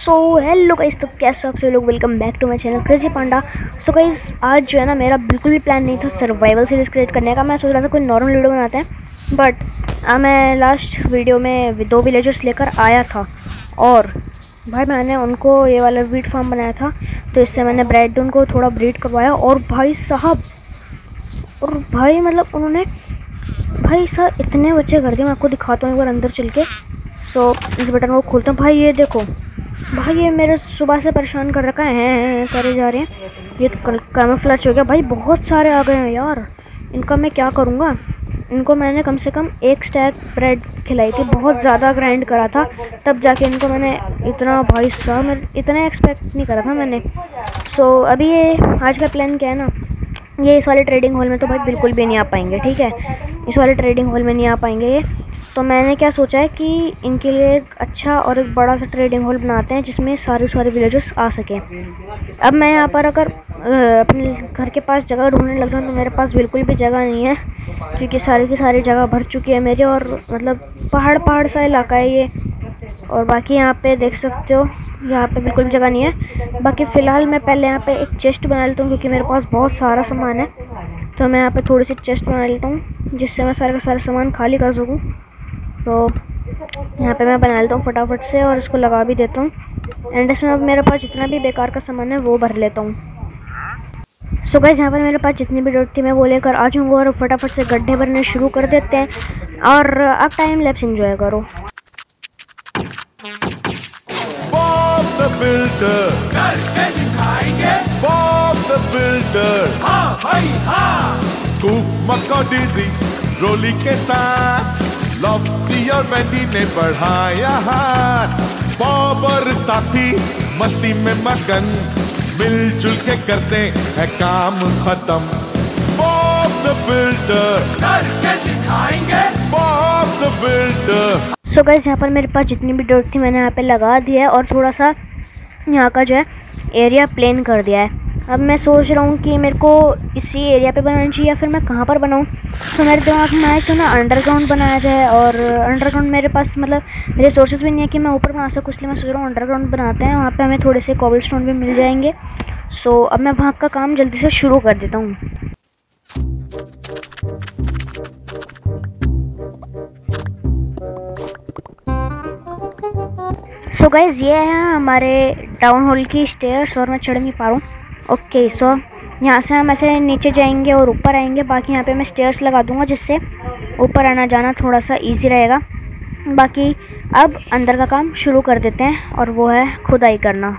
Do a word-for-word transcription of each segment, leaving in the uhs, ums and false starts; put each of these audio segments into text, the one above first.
So hello guys, तो कैसे आप सभी लोग, welcome back to my channel crazy panda. So guys, आज जो है ना, मेरा बिल्कुल भी प्लान नहीं था सर्वाइवल सीरीज क्रिएट करने का। मैं सोच रहा था कोई नॉर्मल वीडियो बनाते हैं, बट मैं लास्ट वीडियो में दो विलेजर्स लेकर आया था और भाई मैंने उनको ये वाला वीट फार्म बनाया था, तो इससे मैंने ब्रेड उनको थोड़ा ब्रीड करवाया। और भाई साहब, और भाई मतलब उन्होंने भाई साहब इतने बच्चे कर दिए। मैं आपको दिखाता हूँ एक बार अंदर चल के। सो so, इस बटन को खोलता हूँ। भाई ये देखो, भाई ये मेरे सुबह से परेशान कर रखा है, हैं हैं करे जा रहे हैं। ये तो कैमोफ्लेज हो गया। भाई बहुत सारे आ गए हैं यार, इनका मैं क्या करूँगा। इनको मैंने कम से कम एक स्टैक ब्रेड खिलाई थी, बहुत ज़्यादा ग्राइंड करा था, तब जाके इनको मैंने इतना, भाई साहब मैं इतना एक्सपेक्ट नहीं करा था मैंने। सो so, अभी ये आज का प्लान क्या है ना, ये इस वाले ट्रेडिंग हॉल में तो भाई बिल्कुल भी नहीं आ पाएंगे, ठीक है। इस वाले ट्रेडिंग हॉल में नहीं आ पाएंगे ये। तो मैंने क्या सोचा है कि इनके लिए एक अच्छा और एक बड़ा सा ट्रेडिंग हॉल बनाते हैं जिसमें सारे सारे विलेजर्स आ सकें। अब मैं यहाँ पर अगर अपने घर के पास जगह ढूंढने लग जाऊँ तो मेरे पास बिल्कुल भी जगह नहीं है, क्योंकि सारी की सारी जगह भर चुकी है मेरी। और मतलब पहाड़ पहाड़ सा इलाका है ये। और बाकी यहाँ पे देख सकते हो, यहाँ पे बिल्कुल भी जगह नहीं है। बाकी फ़िलहाल मैं पहले यहाँ पे एक चेस्ट बना लेता हूँ, क्योंकि मेरे पास बहुत सारा सामान है। तो मैं यहाँ पे थोड़ी सी चेस्ट बना लेता हूँ जिससे मैं सारे का सारा सामान खाली कर सकूँ। तो यहाँ पे मैं बना लेता हूँ फटाफट से और इसको लगा भी देता हूँ। एंड इसमें अब मेरे पास जितना भी बेकार का सामान है वो भर लेता हूँ। सो गाइस, यहाँ पर मेरे पास जितनी भी डॉट थी मैं वो लेकर आ जाऊँगा और फटाफट से गड्ढे भरने शुरू कर देते हैं। और अब टाइम लैप्स एंजॉय करो। The builder करके दिखाएंगे, Bob the builder, हाँ भाई हाँ। स्कूप मकोडीजी रोली के साथ लॉफ्टी और वेंडी ने बढ़ाया हाथ। बॉब और साथी मस्ती में मगन, मिलजुल के करते हैं काम खत्म। Bob the builder करके दिखाएंगे, Bob the builder। So guys, यहाँ पर मेरे पास जितनी भी डॉट थी मैंने यहाँ पे लगा दिया है और थोड़ा सा यहाँ का जो है एरिया प्लेन कर दिया है। अब मैं सोच रहा हूँ कि मेरे को इसी एरिया पे बनाना चाहिए या फिर मैं कहाँ पर बनाऊँ। तो मेरे दिमाग में आया क्यों ना अंडरग्राउंड बनाया जाए। और अंडरग्राउंड मेरे पास मतलब रिसोर्सेज भी नहीं है कि मैं ऊपर बना सकूँ, इसलिए मैं सोच रहा हूँ अंडरग्राउंड बनाते हैं। वहाँ पर हमें थोड़े से कॉबल स्टोन भी मिल जाएंगे। सो अब मैं वहाँ का काम जल्दी से शुरू कर देता हूँ। सो so गाइज, ये है हमारे टाउन हॉल की स्टेयर्स और मैं चढ़ नहीं पा रहा हूँ। ओके, सो यहाँ से हम ऐसे नीचे जाएंगे और ऊपर आएंगे। बाकी यहाँ पे मैं स्टेयर्स लगा दूँगा जिससे ऊपर आना जाना थोड़ा सा इजी रहेगा। बाकी अब अंदर का काम शुरू कर देते हैं और वो है खुदाई करना।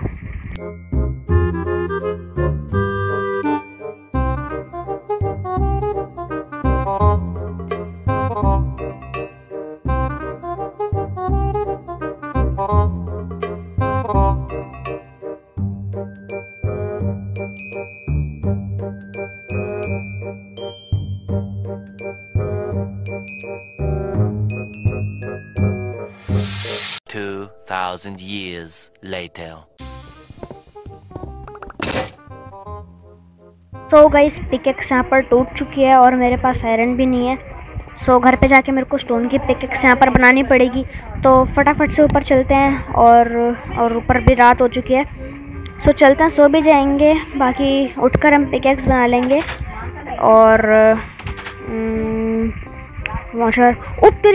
Two thousand years later. So guys, pickaxe यहाँ पर टूट चुकी है और मेरे पास आयरन भी नहीं है। सो so, घर पे जाके मेरे को स्टोन की पिकेक्स यहाँ पर बनानी पड़ेगी। तो फटाफट से ऊपर चलते हैं और और ऊपर भी रात हो चुकी है। सो so, चलते हैं, सो भी जाएंगे। बाकी उठकर हम पिकेक्स बना लेंगे। और वॉशर तेरी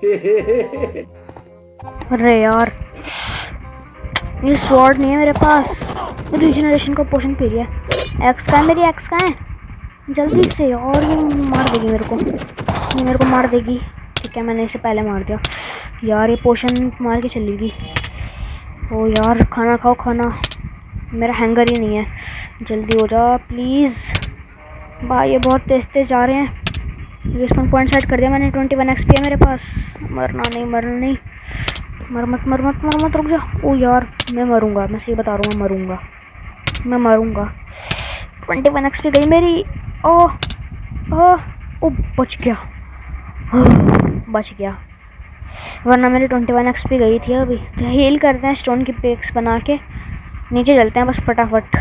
अरे यार, ये स्वॉर्ड नहीं है मेरे पास। रीजनरेशन का पोशन पी रही है। एक्स का है, मेरी एक्स का है, जल्दी से। और ये मार देगी मेरे को, ये मेरे को मार देगी। ठीक है, मैंने इसे पहले मार दिया यार। ये पोशन मार के चलेगी। ओ यार, खाना खाओ खाना, मेरा हैंगर ही नहीं है। जल्दी हो जा प्लीज़ भाई, ये बहुत तेज तेज जा रहे हैं। रिस्पॉन्स पॉइंट सेट कर दिया मैंने, ट्वेंटी वन एक्स पी है मेरे पास। मरना नहीं, मरना नहीं, मर मत मर मत मर मत रुक जा। ओ यार, मैं मरूंगा, मैं सही बता रहा हूँ, मैं मरूंगा, मैं मरूंगा। ट्वेंटी वन एक्स पी गई मेरी। ओह ओह, ओ बच गया, बच गया, वरना मेरी ट्वेंटी वन एक्स पी गई थी अभी। तो हील करते हैं स्टोन की पिक्स बना के, नीचे चलते हैं बस फटाफट।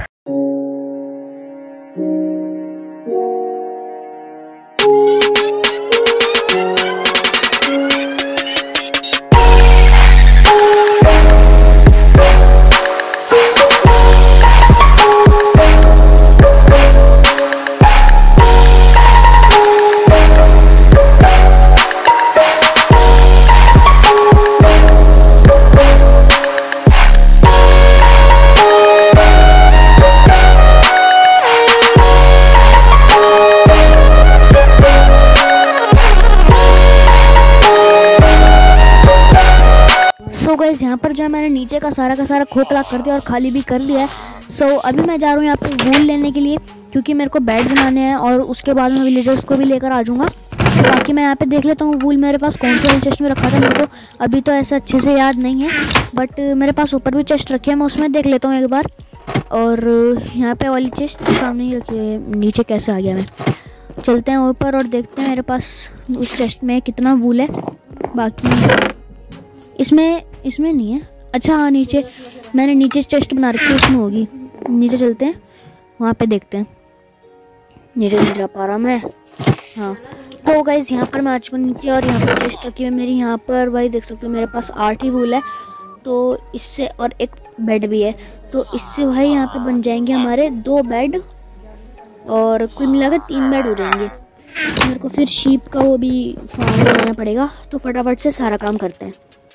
यहाँ पर जो है मैंने नीचे का सारा का सारा खोखला कर दिया और खाली भी कर लिया है। सो अभी मैं जा रहा हूँ यहाँ पे वूल लेने के लिए, क्योंकि मेरे को बेड बनाने हैं और उसके बाद मैं विलेजर्स को भी लेकर आ जाऊँगा। तो बाकी मैं यहाँ पे देख लेता हूँ वूल मेरे पास कौन से चेस्ट में रखा था, मेरे को अभी तो ऐसा अच्छे से याद नहीं है, बट मेरे पास ऊपर भी चेस्ट रखी है, मैं उसमें देख लेता हूँ एक बार। और यहाँ पे वाली चेस्ट सामने ही रखी है, नीचे कैसे आ गया मैं। चलते हैं ऊपर और देखते हैं मेरे पास उस चेस्ट में कितना वूल है। बाकी इसमें इसमें नहीं है, अच्छा हाँ नीचे मैंने नीचे चेस्ट बना रखी है, उसमें होगी। नीचे चलते हैं, वहाँ पे देखते हैं। नीचे नहीं जा पा रहा मैं। हाँ तो गाइस यहाँ पर मैं आ चुका नीचे और यहाँ पर चेस्ट रखी है मेरी। यहाँ पर भाई देख सकते हो मेरे पास आठ ही वूल है, तो इससे और एक बेड भी है, तो इससे भाई यहाँ पे बन जाएंगे हमारे दो बेड और कुल मिलाकर तीन बेड हो जाएंगे। मेरे को फिर शीप का वो भी फार्म बनाना पड़ेगा, तो फटाफट से सारा काम करते हैं।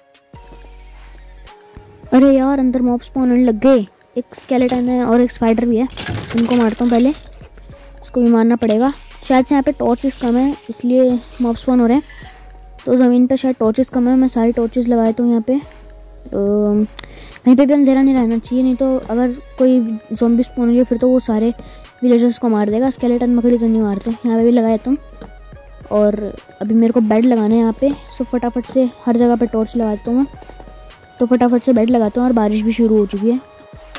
अरे यार अंदर मॉब स्पॉन होने लग गए, एक स्केलेटन है और एक स्पाइडर भी है, इनको मारता हूँ पहले, उसको भी मारना पड़ेगा। शायद से यहाँ पे टॉर्चेस कम है इसलिए मॉब स्पॉन हो रहे हैं, तो ज़मीन पे शायद टॉर्चेस कम है। मैं सारी टॉर्चेस लगाए तो यहाँ पे कहीं पे भी अंधेरा नहीं रहना चाहिए, नहीं तो अगर कोई ज़ॉम्बी स्पॉन हो गया फिर तो वो सारे विलेजर्स को मार देगा। स्केलेटन मकड़ी तो नहीं मारते। यहाँ पे भी लगाया तुम, और अभी मेरे को बेड लगाना है यहाँ पे, सो फटाफट से हर जगह पे टॉर्च लगाता हूँ मैं, तो फटाफट से बेड लगाता हूँ। और बारिश भी शुरू हो चुकी है।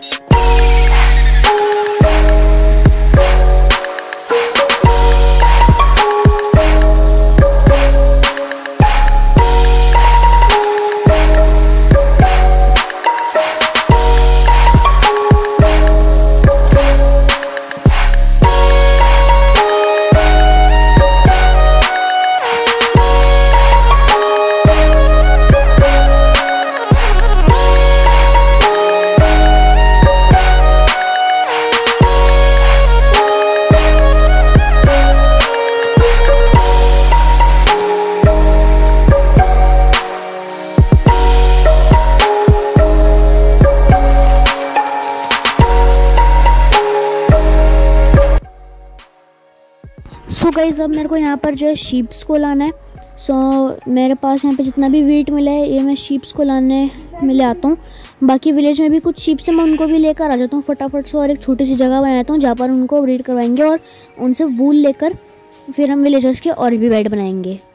सो so गाइस अब मेरे को यहाँ पर जो है शीप्स को लाना है। सो so, मेरे पास यहाँ पे जितना भी वीट मिला है ये मैं शीप्स को लाने मिले आता हूँ। बाकी विलेज में भी कुछ शीप्स है, मैं उनको भी लेकर आ जाता हूँ फटाफट से, और एक छोटी सी जगह बनाता हूँ जहाँ पर उनको ब्रीड करवाएंगे और उनसे वूल लेकर फिर हम विलेजर्स के और भी बेड बनाएंगे।